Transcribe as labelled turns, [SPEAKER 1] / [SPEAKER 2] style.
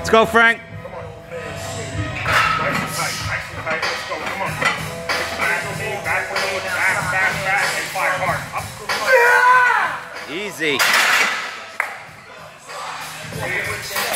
[SPEAKER 1] Let's go, Frank.
[SPEAKER 2] Come on. Nice and tight. Nice and tight. Let's go. Come on. Back, and fire hard. Up.
[SPEAKER 1] Easy.